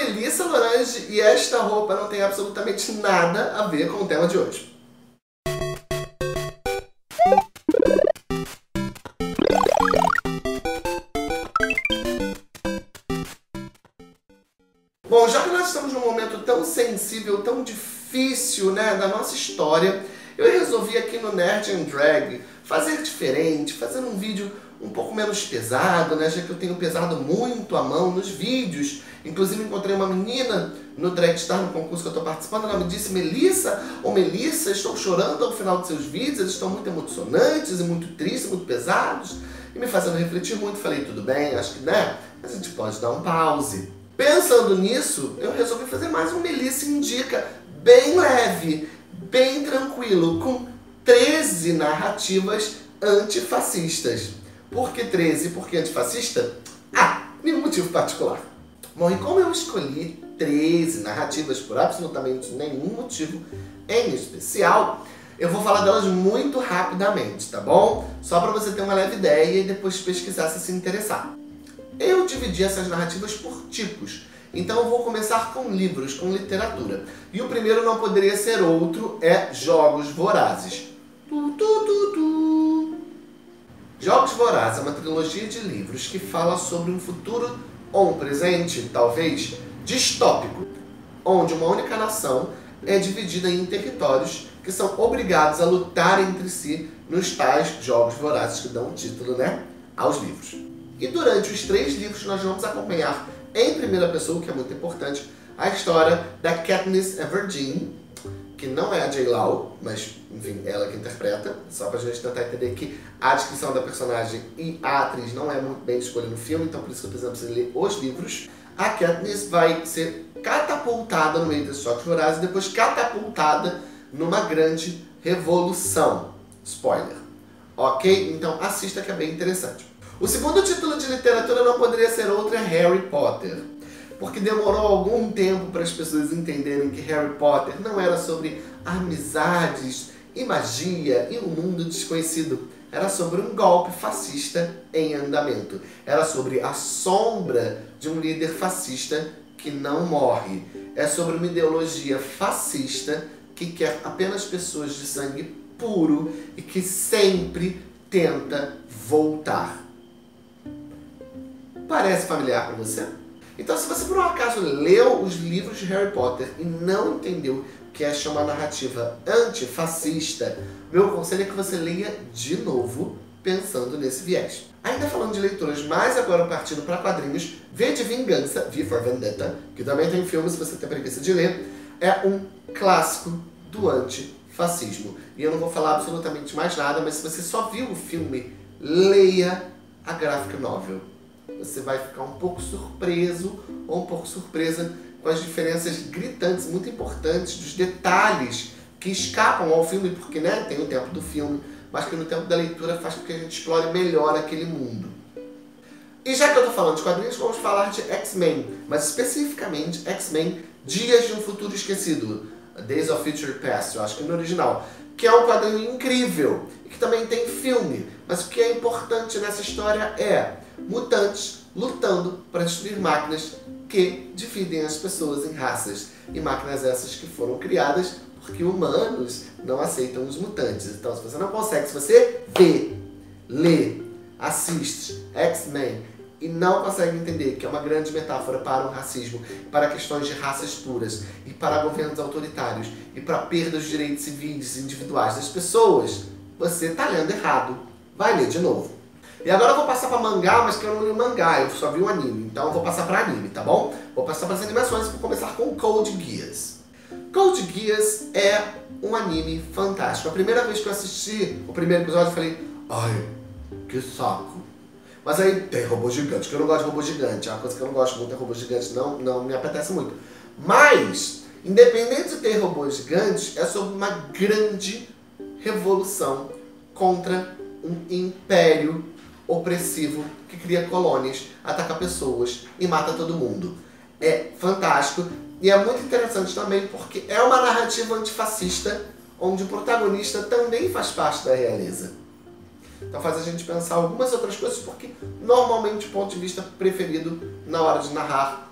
Melissa Lorange e esta roupa não tem absolutamente nada a ver com o tema de hoje. Bom, já que nós estamos num momento tão sensível, tão difícil, né, da nossa história, eu resolvi aqui no Nerd and Drag fazer diferente, fazer um vídeo um pouco menos pesado, né, já que eu tenho pesado muito a mão nos vídeos. Inclusive encontrei uma menina no Dragstar, no concurso que eu estou participando, ela me disse: Melissa, Melissa, estou chorando ao final dos seus vídeos, eles estão muito emocionantes e muito tristes, muito pesados, e me fazendo refletir muito. Falei, tudo bem, acho que, né, a gente pode dar um pause. Pensando nisso, eu resolvi fazer mais um Melissa Indica, bem leve, bem tranquilo, com 13 narrativas antifascistas. Por que 13? Por que antifascista? Nenhum motivo particular. Bom, e como eu escolhi 13 narrativas por absolutamente nenhum motivo em especial, eu vou falar delas muito rapidamente, tá bom? Só para você ter uma leve ideia e depois pesquisar se interessar. Eu dividi essas narrativas por tipos, então eu vou começar com livros, com literatura. E o primeiro não poderia ser outro, é Jogos Vorazes. Jogos Vorazes é uma trilogia de livros que fala sobre um futuro ou um presente, talvez, distópico, onde uma única nação é dividida em territórios que são obrigados a lutar entre si nos tais Jogos Vorazes que dão o título, né, aos livros. E durante os 3 livros nós vamos acompanhar em primeira pessoa, o que é muito importante, a história da Katniss Everdeen, que não é a J.Law, mas, enfim, ela que interpreta, só pra gente tentar entender que a descrição da personagem e a atriz não é muito bem escolhida no filme, então por isso que eu precisamos ler os livros. A Katniss vai ser catapultada no meio desses Jogos Vorazes e depois catapultada numa grande revolução. Spoiler. Ok? Então assista que é bem interessante. O segundo título de literatura não poderia ser outro, é Harry Potter. Porque demorou algum tempo para as pessoas entenderem que Harry Potter não era sobre amizades e magia e um mundo desconhecido. Era sobre um golpe fascista em andamento. Era sobre a sombra de um líder fascista que não morre. É sobre uma ideologia fascista que quer apenas pessoas de sangue puro e que sempre tenta voltar. Parece familiar para você? Então, se você por um acaso leu os livros de Harry Potter e não entendeu que esta é uma narrativa antifascista, meu conselho é que você leia de novo, pensando nesse viés. Ainda falando de leituras, mas agora partindo para quadrinhos, V de Vingança, V for Vendetta, que também tem filme, se você tem preguiça de ler, é um clássico do antifascismo. E eu não vou falar absolutamente mais nada, mas se você só viu o filme, leia a graphic novel. Você vai ficar um pouco surpreso ou um pouco surpresa com as diferenças gritantes, muito importantes, dos detalhes que escapam ao filme, porque, né, tem o tempo do filme, mas que no tempo da leitura faz com que a gente explore melhor aquele mundo. E já que eu tô falando de quadrinhos, vamos falar de X-Men, mas especificamente X-Men Dias de um Futuro Esquecido, Days of Future Past, eu acho que no original, que é um quadrinho incrível e que também tem filme, mas o que é importante nessa história é mutantes lutando para destruir máquinas que dividem as pessoas em raças. E máquinas essas que foram criadas porque humanos não aceitam os mutantes. Então, se você não consegue, se você vê, lê, assiste X-Men e não consegue entender que é uma grande metáfora para o racismo, para questões de raças puras, e para governos autoritários, e para perda dos direitos civis e individuais das pessoas, você está lendo errado. Vai ler de novo. E agora eu vou passar para mangá, mas que eu não li o mangá, eu só vi o anime. Então eu vou passar para anime, tá bom? Vou passar para as animações e vou começar com Code Geass. Code Geass é um anime fantástico. A primeira vez que eu assisti o primeiro episódio eu falei, ai, que saco. Mas aí tem robô gigante, que eu não gosto de robô gigante. É uma coisa que eu não gosto muito, é robô gigante, não me apetece muito. Mas, independente de ter robôs gigantes, é sobre uma grande revolução contra um império opressivo que cria colônias, ataca pessoas e mata todo mundo. É fantástico e é muito interessante também porque é uma narrativa antifascista onde o protagonista também faz parte da realeza. Então faz a gente pensar algumas outras coisas porque normalmente o ponto de vista preferido na hora de narrar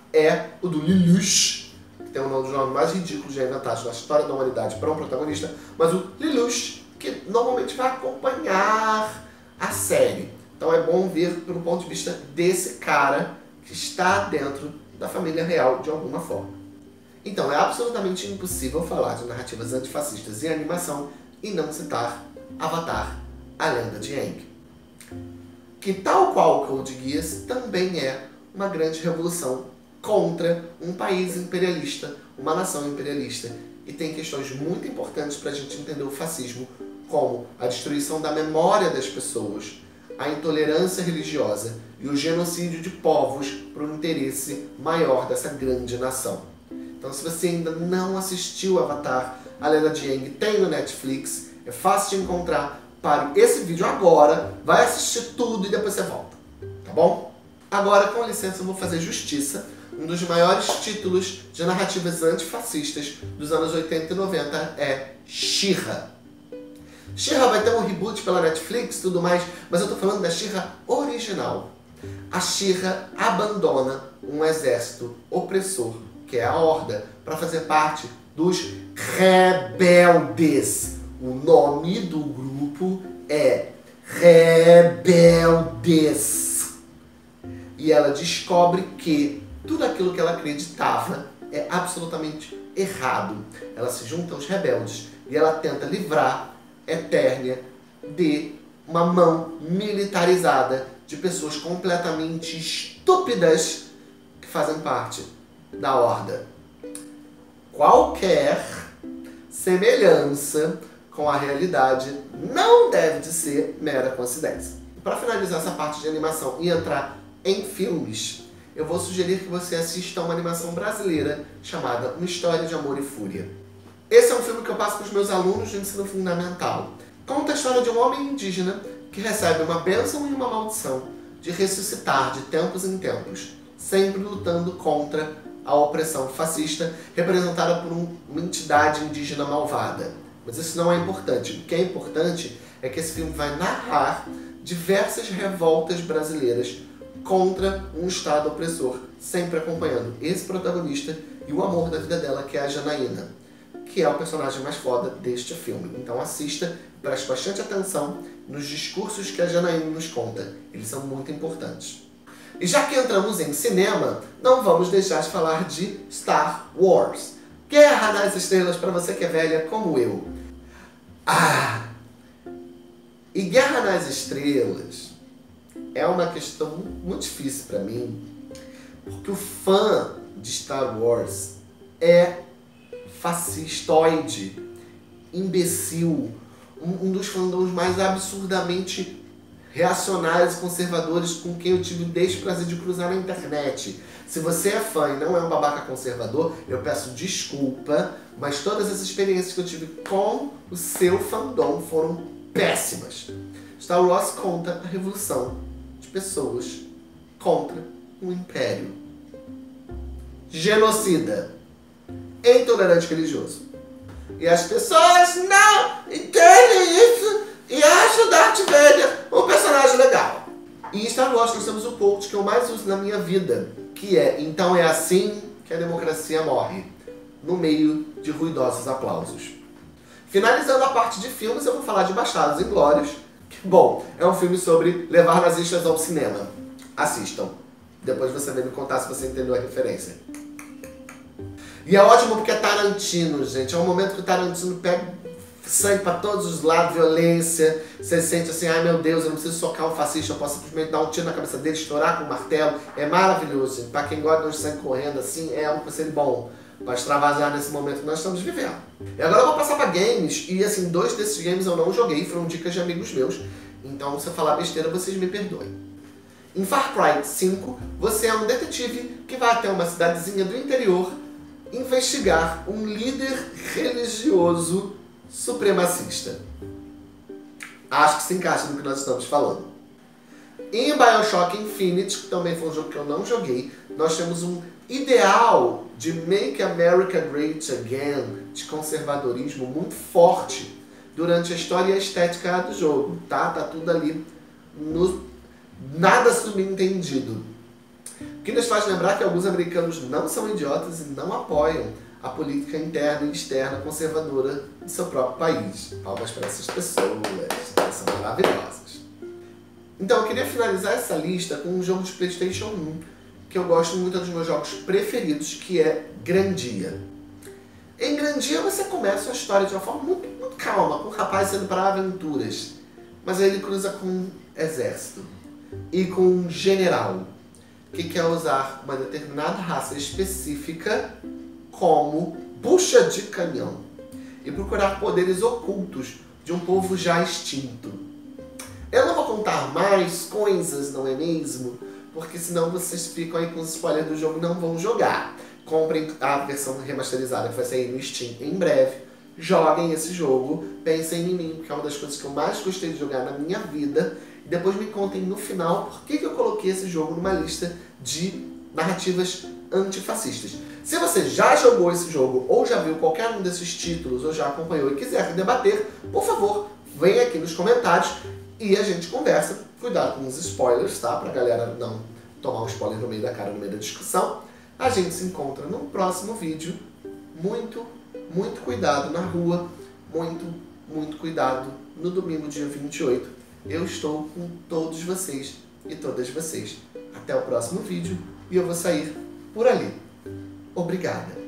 é o do Lelouch, que tem um dos nomes mais ridículos já inventados na história da humanidade para um protagonista, mas o Lelouch, que normalmente vai acompanhar a série. Então é bom ver pelo ponto de vista desse cara que está dentro da família real de alguma forma. Então é absolutamente impossível falar de narrativas antifascistas em animação e não citar Avatar, a Lenda de Aang, que tal qual o Code Geass também é uma grande revolução contra um país imperialista, uma nação imperialista, e tem questões muito importantes para a gente entender o fascismo, como a destruição da memória das pessoas, a intolerância religiosa e o genocídio de povos por um interesse maior dessa grande nação. Então, se você ainda não assistiu Avatar, a Lenda de Aang, tem no Netflix, é fácil de encontrar. Pare esse vídeo agora, vai assistir tudo e depois você volta, tá bom? Agora, com licença, eu vou fazer justiça. Um dos maiores títulos de narrativas antifascistas dos anos 80 e 90 é She-Ra. She-Ra vai ter um reboot pela Netflix e tudo mais, mas eu tô falando da She-Ra original. A She-Ra abandona um exército opressor, que é a Horda, para fazer parte dos Rebeldes. O nome do grupo é Rebeldes. E ela descobre que tudo aquilo que ela acreditava é absolutamente errado. Ela se junta aos rebeldes e ela tenta livrar Eternia de uma mão militarizada de pessoas completamente estúpidas que fazem parte da Horda. Qualquer semelhança com a realidade não deve de ser mera coincidência. Para finalizar essa parte de animação e entrar em filmes, eu vou sugerir que você assista a uma animação brasileira chamada Uma História de Amor e Fúria. Esse é um filme que eu passo para os meus alunos de ensino fundamental. Conta a história de um homem indígena que recebe uma bênção e uma maldição de ressuscitar de tempos em tempos, sempre lutando contra a opressão fascista representada por uma entidade indígena malvada. Mas isso não é importante. O que é importante é que esse filme vai narrar diversas revoltas brasileiras contra um Estado opressor, sempre acompanhando esse protagonista e o amor da vida dela, que é a Janaína, que é o personagem mais foda deste filme. Então assista e preste bastante atenção nos discursos que a Janaína nos conta. Eles são muito importantes. E já que entramos em cinema, não vamos deixar de falar de Star Wars. Guerra nas Estrelas, para você que é velha como eu. E Guerra nas Estrelas é uma questão muito difícil para mim, porque o fã de Star Wars é fascistoide, imbecil, um dos fandoms mais absurdamente reacionários e conservadores com quem eu tive o desprazer de cruzar na internet. Se você é fã e não é um babaca conservador, eu peço desculpa, mas todas as experiências que eu tive com o seu fandom foram péssimas. Star Wars conta a revolução de pessoas contra um império genocida, intolerante religioso. E as pessoas não entendem isso e acham Darth Vader um personagem legal. E em Star Wars nós temos o quote que eu mais uso na minha vida, que é: então é assim que a democracia morre, no meio de ruidosos aplausos. Finalizando a parte de filmes, eu vou falar de Bastardos Inglórios, que, bom, é um filme sobre levar nazistas ao cinema. Assistam. Depois você vem me contar se você entendeu a referência. E é ótimo porque é Tarantino, gente. É um momento que o Tarantino pega sangue pra todos os lados, violência. Você sente assim, ai meu Deus, eu não preciso socar um fascista, eu posso simplesmente dar um tiro na cabeça dele, estourar com um martelo. É maravilhoso, gente. Pra quem gosta de sangue correndo assim, é um conselho bom pra extravasar nesse momento que nós estamos vivendo. E agora eu vou passar pra games, e assim, 2 desses games eu não joguei, foram dicas de amigos meus. Então, se eu falar besteira, vocês me perdoem. Em Far Cry 5, você é um detetive que vai até uma cidadezinha do interior investigar um líder religioso supremacista. Acho que se encaixa no que nós estamos falando. Em BioShock Infinite, que também foi um jogo que eu não joguei, nós temos um ideal de Make America Great Again, de conservadorismo muito forte durante a história e a estética do jogo, tá? Tá tudo ali, nada subentendido. O que nos faz lembrar que alguns americanos não são idiotas e não apoiam a política interna e externa conservadora do seu próprio país. Palmas para essas pessoas, elas são maravilhosas. Então eu queria finalizar essa lista com um jogo de PlayStation 1 que eu gosto muito, é um dos meus jogos preferidos, que é Grandia. Em Grandia você começa a história de uma forma muito calma, com um rapaz sendo para aventuras. Mas aí ele cruza com um exército e com um general que quer usar uma determinada raça específica como bucha de canhão e procurar poderes ocultos de um povo já extinto. Eu não vou contar mais coisas, não é mesmo? Porque senão vocês ficam aí com os spoilers do jogo e não vão jogar. Comprem a versão remasterizada que vai sair no Steam em breve. Joguem esse jogo, pensem em mim, porque é uma das coisas que eu mais gostei de jogar na minha vida. E depois me contem no final por que eu coloquei esse jogo numa lista de narrativas antifascistas. Se você já jogou esse jogo, ou já viu qualquer um desses títulos, ou já acompanhou e quiser debater, por favor, venha aqui nos comentários e a gente conversa. Cuidado com os spoilers, tá? Pra galera não tomar um spoiler no meio da cara, no meio da discussão. A gente se encontra no próximo vídeo. Muito cuidado na rua. Muito cuidado no domingo, dia 28. Eu estou com todos vocês e todas vocês. Até o próximo vídeo e eu vou sair por ali. Obrigada.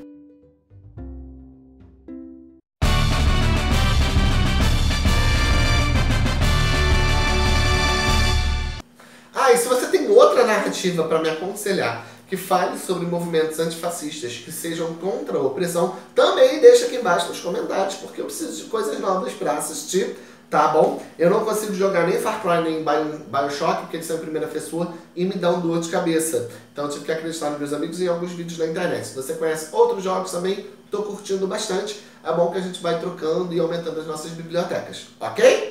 E se você tem outra narrativa para me aconselhar, que fale sobre movimentos antifascistas, que sejam contra a opressão, também deixa aqui embaixo nos comentários, porque eu preciso de coisas novas para assistir, tá bom? Eu não consigo jogar nem Far Cry nem Bioshock, porque eles são em primeira pessoa e me dão dor de cabeça. Então eu tive que acreditar nos meus amigos e em alguns vídeos na internet. Se você conhece outros jogos também, estou curtindo bastante. É bom que a gente vai trocando e aumentando as nossas bibliotecas, ok?